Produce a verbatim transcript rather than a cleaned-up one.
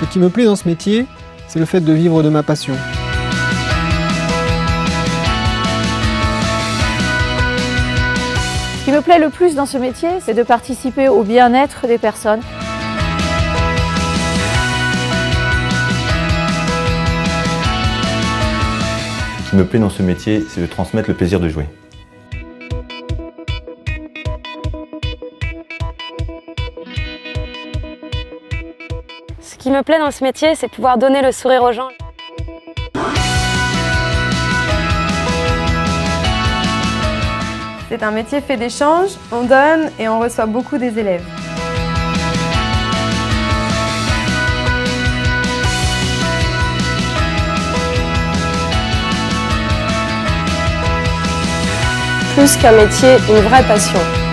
qui me plaît dans ce métier, c'est le fait de vivre de ma passion. Ce qui me plaît le plus dans ce métier, c'est de participer au bien-être des personnes. Ce qui me plaît dans ce métier, c'est de transmettre le plaisir de jouer. Ce qui me plaît dans ce métier, c'est de pouvoir donner le sourire aux gens. C'est un métier fait d'échanges, on donne et on reçoit beaucoup des élèves. Plus qu'un métier, une vraie passion.